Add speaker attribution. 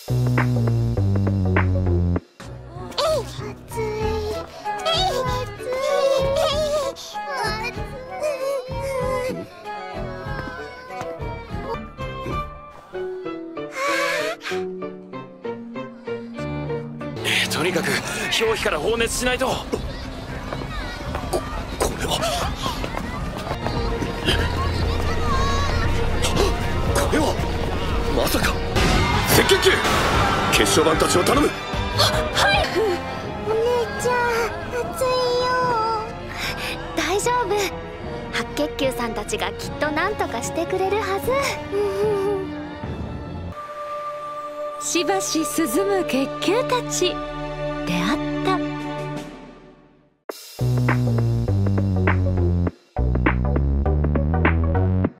Speaker 1: とにかく表皮から放熱しないと。これはまさか赤血球。血小板たちを頼む。
Speaker 2: はい。お姉ちゃん、熱いよ。大丈夫。白血球さんたちがきっと何とかしてくれるはず。
Speaker 3: しばし涼む血球たち。